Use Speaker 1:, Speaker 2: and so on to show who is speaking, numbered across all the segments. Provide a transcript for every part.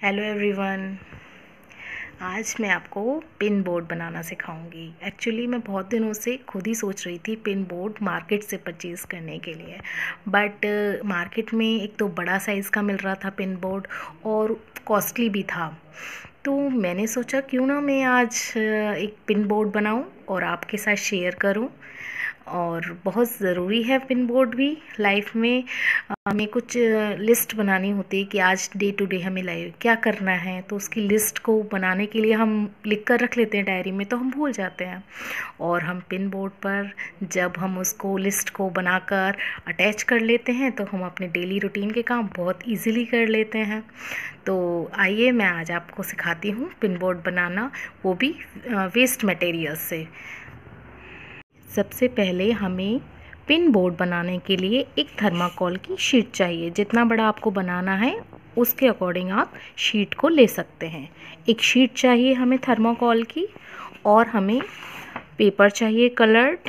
Speaker 1: Hello everyone. आज मैं आपको पिन बोर्ड बनाना सिखाऊंगी। एक्चुअली मैं बहुत दिनों से खुद ही सोच रही थी पिन बोर्ड मार्केट से परचेज़ करने के लिए, बट मार्केट में एक तो बड़ा साइज़ का मिल रहा था पिन बोर्ड और कॉस्टली भी था। तो मैंने सोचा क्यों ना मैं आज एक पिन बोर्ड बनाऊं और आपके साथ शेयर करूं। और बहुत ज़रूरी है पिन बोर्ड भी लाइफ में। हमें कुछ लिस्ट बनानी होती है कि आज डे टू डे हमें लाइफ क्या करना है, तो उसकी लिस्ट को बनाने के लिए हम लिख कर रख लेते हैं डायरी में, तो हम भूल जाते हैं। और हम पिन बोर्ड पर जब हम उसको लिस्ट को बनाकर अटैच कर लेते हैं तो हम अपने डेली रूटीन के काम बहुत इजीली कर लेते हैं। तो आइए मैं आज आपको सिखाती हूँ पिन बोर्ड बनाना, वो भी वेस्ट मटेरियल से। सबसे पहले हमें पिन बोर्ड बनाने के लिए एक थर्माकोल की शीट चाहिए। जितना बड़ा आपको बनाना है उसके अकॉर्डिंग आप शीट को ले सकते हैं। एक शीट चाहिए हमें थर्माकोल की, और हमें पेपर चाहिए कलर्ड,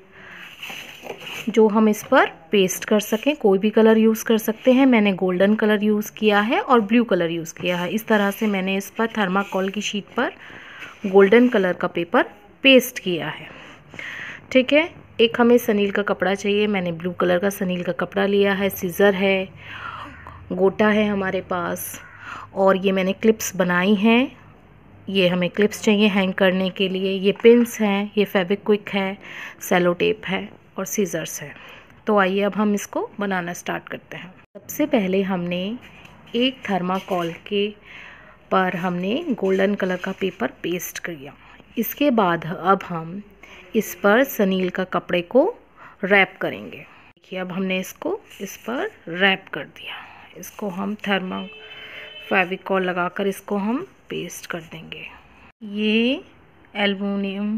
Speaker 1: जो हम इस पर पेस्ट कर सकें। कोई भी कलर यूज़ कर सकते हैं। मैंने गोल्डन कलर यूज़ किया है और ब्लू कलर यूज़ किया है। इस तरह से मैंने इस पर थर्माकोल की शीट पर गोल्डन कलर का पेपर पेस्ट किया है। ठीक है। एक हमें सनील का कपड़ा चाहिए। मैंने ब्लू कलर का सनील का कपड़ा लिया है। सीज़र है, गोटा है हमारे पास, और ये मैंने क्लिप्स बनाई हैं। ये हमें क्लिप्स चाहिए हैंग करने के लिए। ये पिन्स हैं, ये फेविक्विक है, सेलो टेप है और सीज़र्स है। तो आइए अब हम इसको बनाना स्टार्ट करते हैं। सबसे पहले हमने एक थर्माकोल के पर हमने गोल्डन कलर का पेपर पेस्ट किया। इसके बाद अब हम इस पर सनील का कपड़े को रैप करेंगे। देखिए अब हमने इसको इस पर रैप कर दिया। इसको हम फेविकॉल लगाकर इसको हम पेस्ट कर देंगे। ये एल्युमिनियम,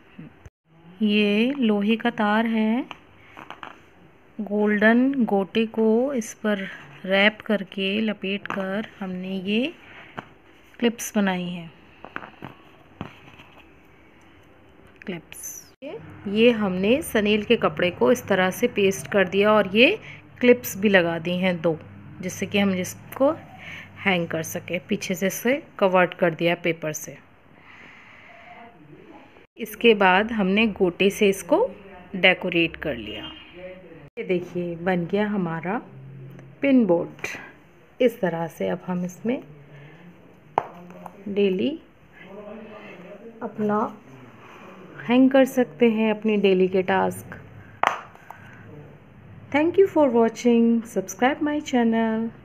Speaker 1: ये लोहे का तार है। गोल्डन गोटे को इस पर रैप करके लपेट कर हमने ये क्लिप्स बनाई हैं। क्लिप्स ये हमने सनील के कपड़े को इस तरह से पेस्ट कर दिया और ये क्लिप्स भी लगा दी हैं दो, जिससे कि हम जिसको हैंग कर सके। पीछे से इसे कवर्ड कर दिया पेपर से। इसके बाद हमने गोटे से इसको डेकोरेट कर लिया। ये देखिए बन गया हमारा पिन बोर्ड। इस तरह से अब हम इसमें डेली अपना हैंग कर सकते हैं अपनी डेली के task. Thank you for watching. Subscribe my channel.